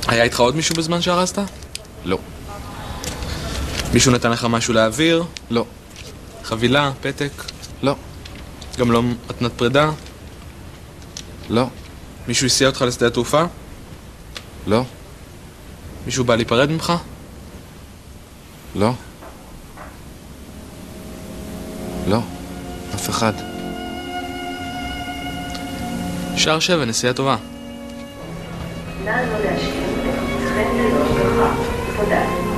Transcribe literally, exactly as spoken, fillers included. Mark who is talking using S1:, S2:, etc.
S1: היה איתך עוד מישהו בזמן שהרסת?
S2: לא.
S1: מישהו נתן לך משהו להעביר?
S2: לא.
S1: חבילה, פתק?
S2: לא.
S1: גם לא מתנת פרידה?
S2: לא.
S1: מישהו הסיע אותך לשדה התעופה?
S2: לא.
S1: מישהו בא להיפרד ממך?
S2: לא. לא. אף אחד.
S1: שער שבע, נסיעה טובה.
S3: נא לא להשאיר את עצמכם ללא השגחה. תודה.